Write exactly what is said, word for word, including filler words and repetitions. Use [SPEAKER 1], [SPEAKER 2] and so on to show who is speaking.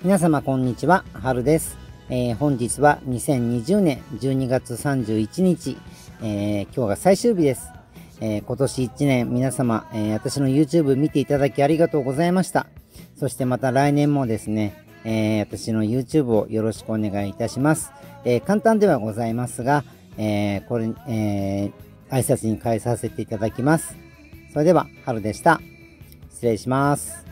[SPEAKER 1] 皆様こんにちは、はるです。えー、本日はにせんにじゅうねんじゅうにがつさんじゅういちにち、えー、今日が最終日です。えー、今年いちねん皆様、えー、私の YouTube 見ていただきありがとうございました。そしてまた来年もですね、えー、私の YouTube をよろしくお願いいたします。えー、簡単ではございますが、えー、これ、えー、挨拶に変えさせていただきます。それでは、はるでした。失礼します。